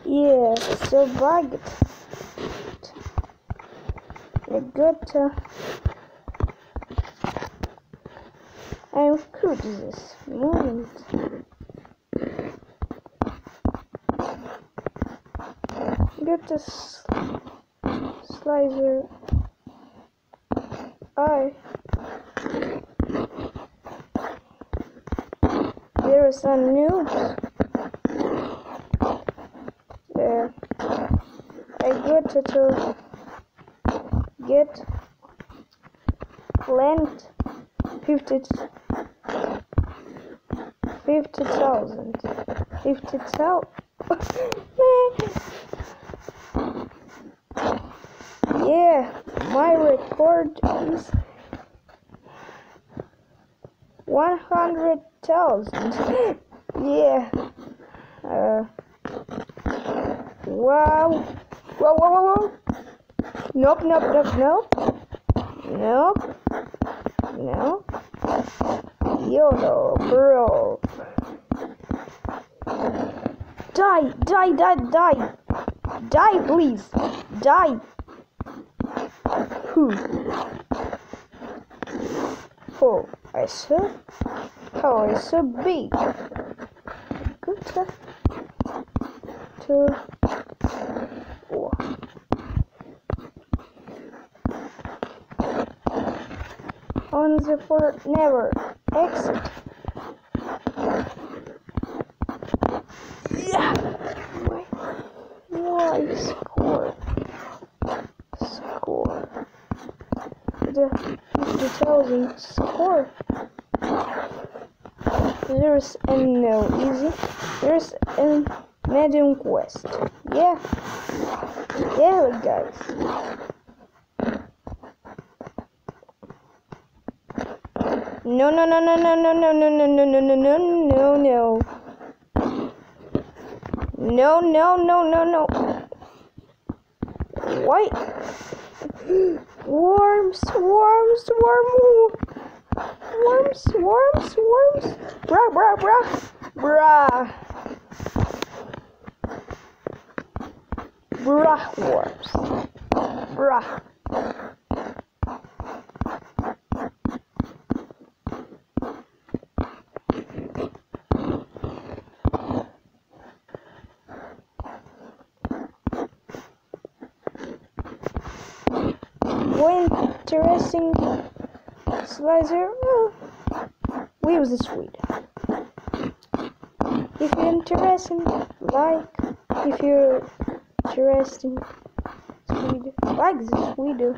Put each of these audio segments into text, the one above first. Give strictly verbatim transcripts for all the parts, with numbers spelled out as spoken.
Yeah, so bugged. I got uh, I'm good this moment. Get this slicer. I there is a noob. There. I got to, to get plant fifty fifty thousand. Fifty thousand. Yeah, my record is one hundred thousand. Yeah. Uh. Wow. Whoa, whoa, whoa, whoa. Nope, nope, nope, nope. Nope. No. YOLO, bro. Die, die, die, die. Die, please. Die. Who? Oh, I saw. Oh, I so big. Good. Two. Four. On the floor, never exit. Yeah. Why? Why score? Score. The fifty thousand score. There's a no easy. There's a medium quest. Yeah. Yeah, guys. No, no, no, no, no, no, no, no, no, no, no, no, no, no, no. No, no, no, no, no. Why? Worms, worms, worms, worms, worms, worms. Bruh, bruh, bruh, bruh. Bruh, worms. Bruh. Interesting slicer. Well, we use the Swede. If you're interested, like. If you're interested, Swede, like this video.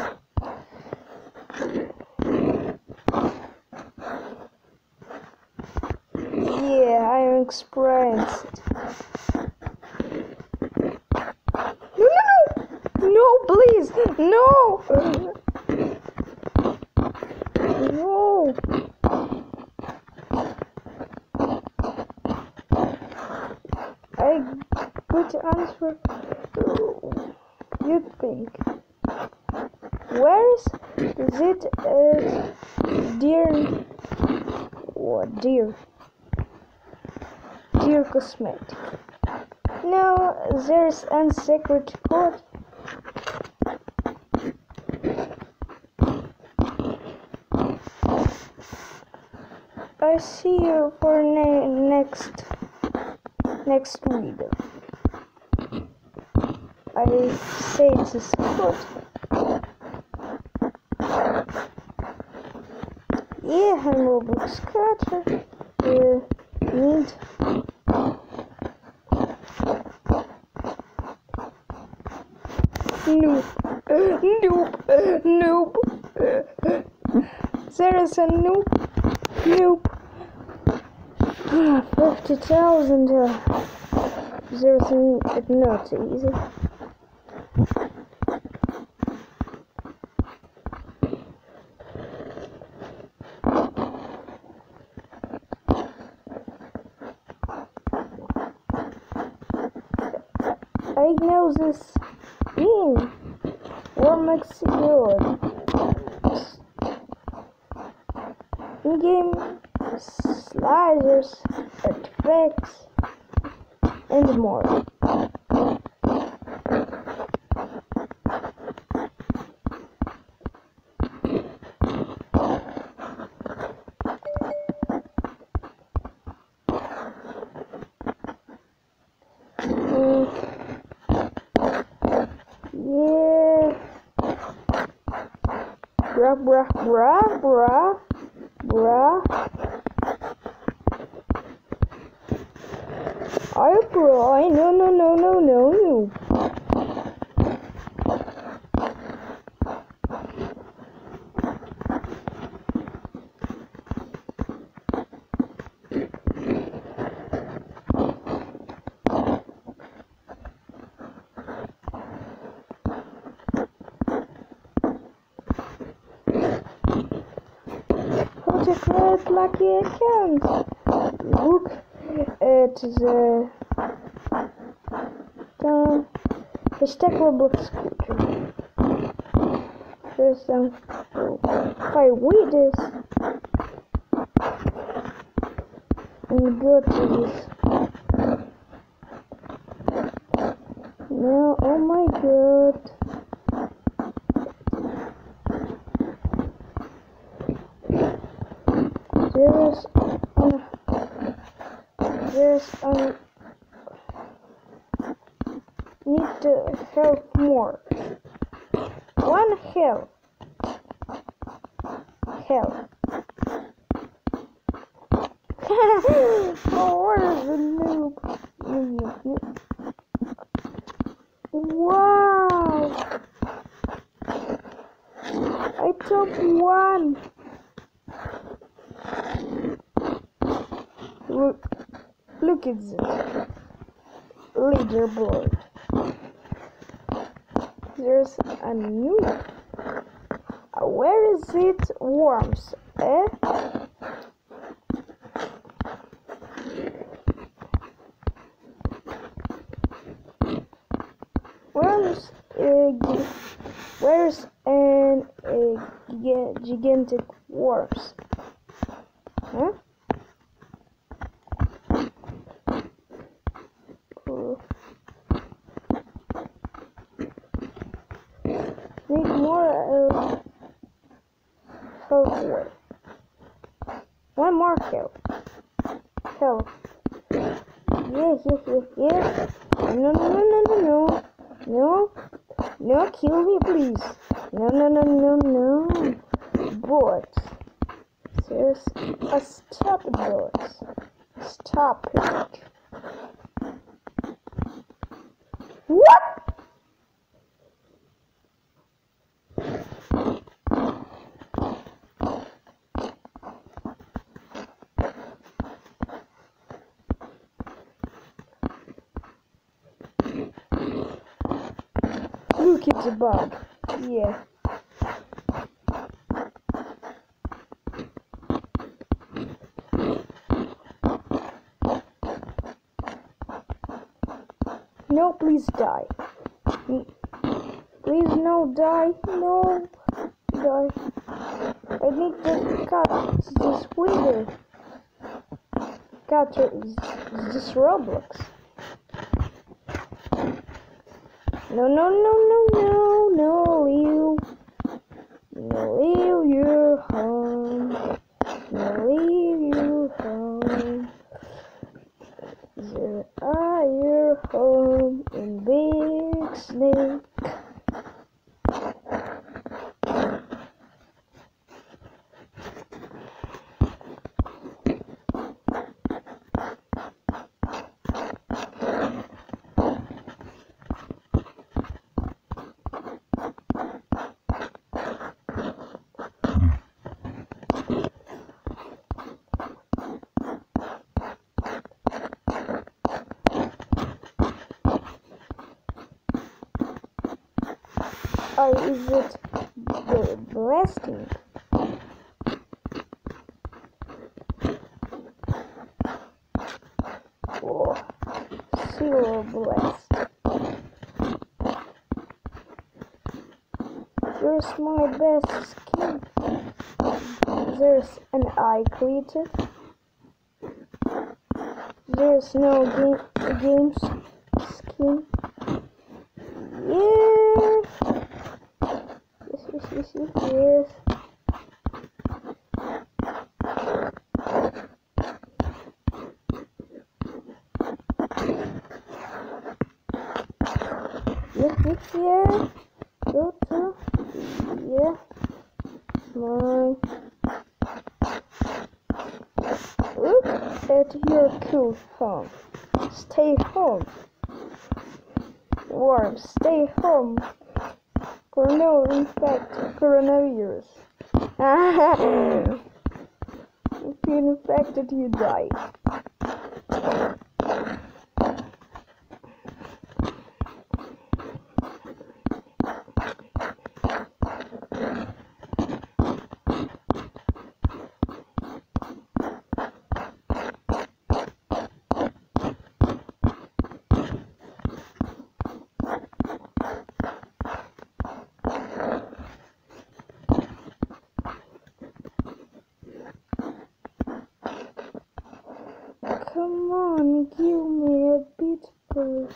Yeah, I am experienced. No, no, no, no, please, no. No. I could answer. You think? Where's it? Uh, dear. What dear? Dear cosmetic. No, there's a secret code. I see you for ne next next video. I say it's a spot. Yeah, I'm Roblox Scratcher. Uh, need noob, noob, noob. There is a noob, noob. Fifty thousand. Uh, there's a not easy. I know this game. What makes it good? In-game sliders, artifacts, and more. Bruh, bruh, bruh, bruh, bruh. I bro, no, no, no, no, no, no. Autocorrect lucky account. Look at the uh, hashtag Roblox scooter. There's some if I read this and go to this. No, oh my god. There's um, there's um need to help more. One help. Help. Oh, where is the noob? Noob, noob. Wow! I took one. Look, look at this leaderboard. There's a new. Uh, where is it? Worms, eh? Worms. Uh, where's an uh, gigantic worms? Huh? Need more uh, health. One more kill. Kill. Yeah, yeah, yeah, yeah. No, no, no, no, no, no. No. No, kill me, please. No, no, no, no, no. But there's a stop it, stop it. What? Look at the bug. Yeah. No, please die. Please no die. No die. I need to cut this window. Cut this Roblox. No, no, no, no, no, no, leave. No, leave your home. No, leave your home. There are your home in Big Snake. Or is it the blasting? Oh, zero blast. Here's my best skin. There's an eye created. There's no game games skin. Yeah. Yes, yes, yes, yes. Yes, yes, yeah. Go to, yeah. My look at your cool home. Stay home. Warm. Stay home. For no infect coronavirus. If you're infected, you die. Come on, give me a bit, please.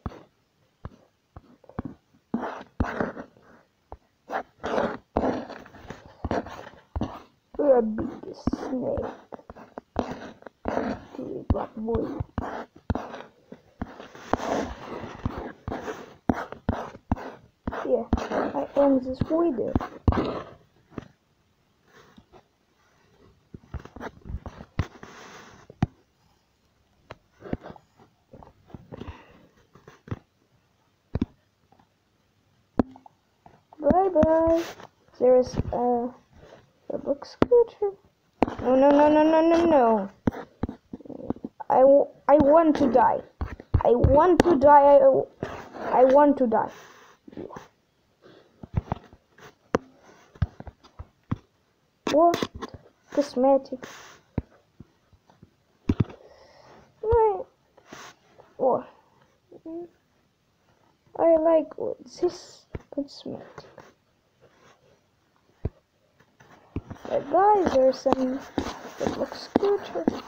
You're a big snake. Dear black boy. Yeah, I end this video. Bye bye. There's a, a book scooter. No, no, no, no, no, no, no. I, w I want to die. I want to die. I, I want to die. Yeah. What? Cosmetic. No. What? I like this cosmetic. But guys, there's some that looks scooter.